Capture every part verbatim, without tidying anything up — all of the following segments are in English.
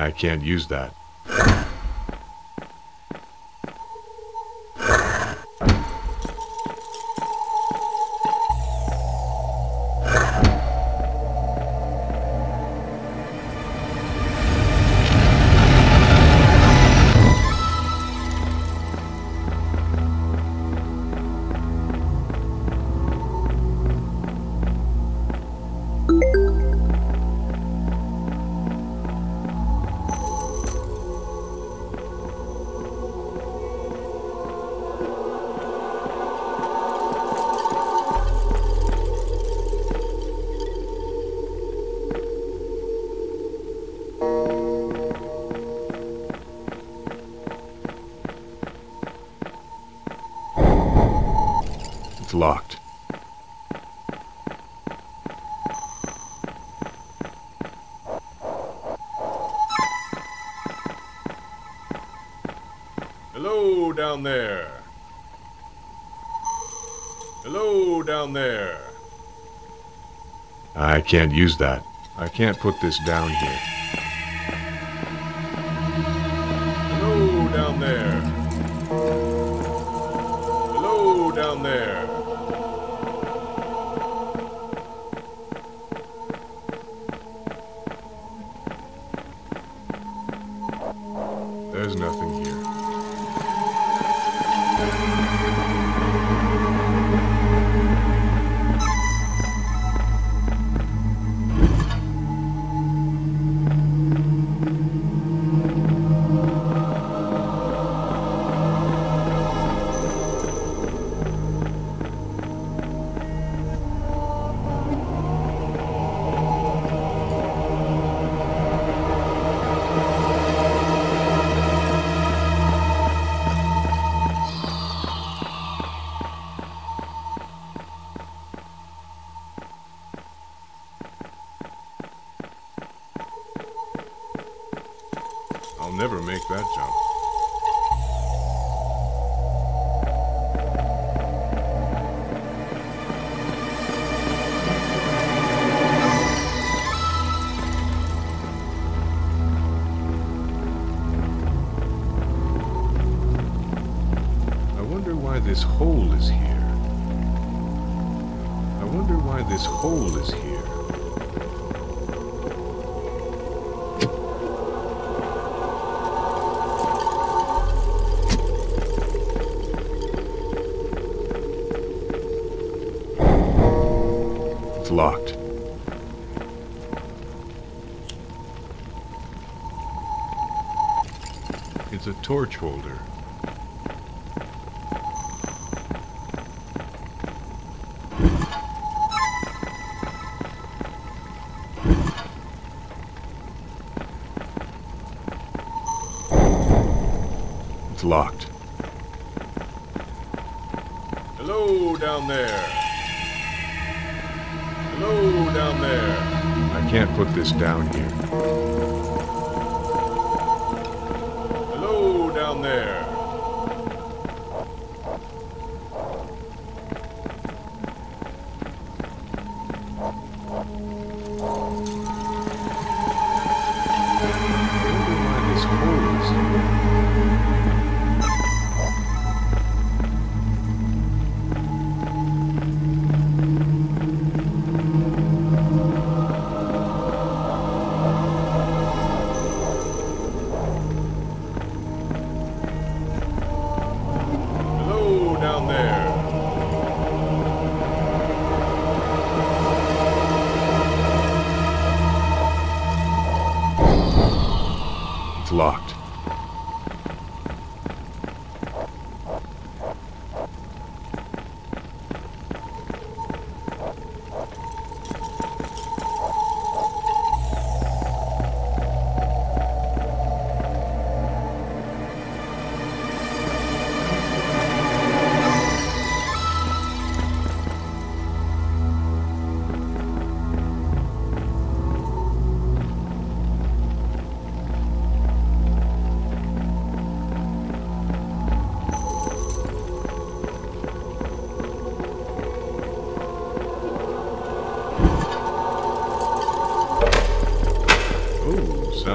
I can't use that. It's locked. Hello down there. Hello down there. I can't use that. I can't put this down here. Hello down there. Hello down there. There's nothing here. I'll never make that jump. I wonder why this hole is here. I wonder why this hole is here. It's locked. It's a torch holder. It's locked. Hello down there. Hello down there. I can't put this down here. Hello down there. I wonder why this hole is here. Hello down there. It's locked.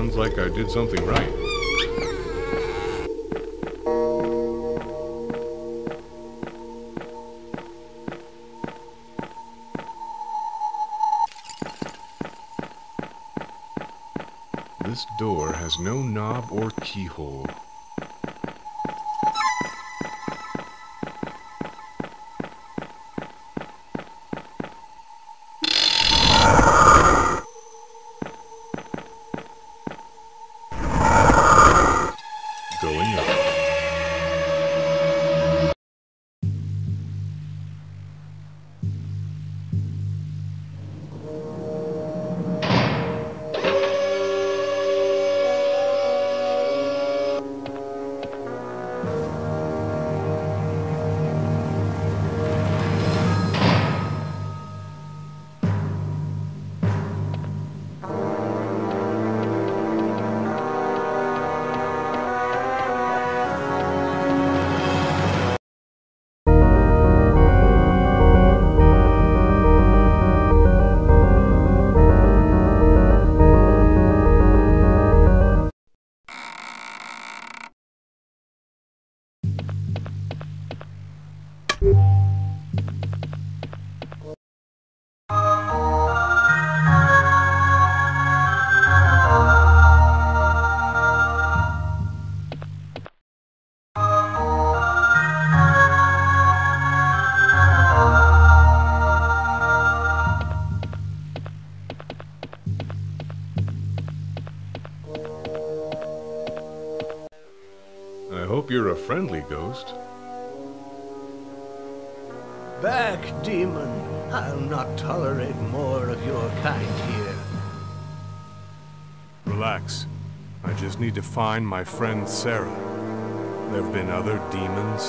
Sounds like I did something right. This door has no knob or keyhole. Going up. I hope you're a friendly ghost. Back, demon! I'll not tolerate more of your kind here. Relax. I just need to find my friend Sarah. There have been other demons.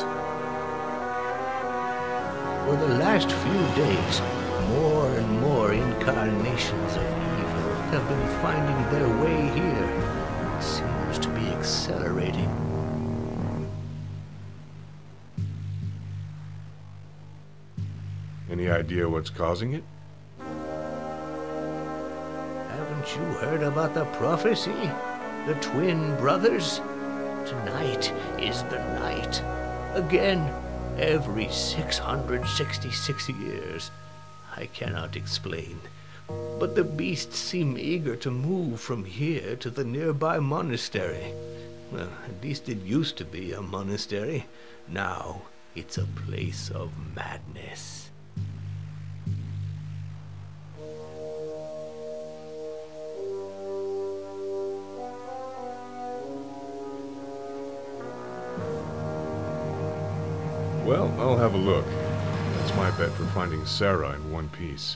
For the last few days, more and more incarnations of evil have been finding their way here. It seems to be accelerating. Any idea what's causing it? Haven't you heard about the prophecy? The twin brothers? Tonight is the night. Again, every six hundred sixty-six years. I cannot explain. But the beasts seem eager to move from here to the nearby monastery. Well, at least it used to be a monastery. Now, it's a place of madness. Well, I'll have a look. That's my bet for finding Sarah in one piece.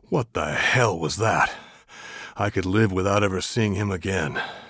What the hell was that? I could live without ever seeing him again.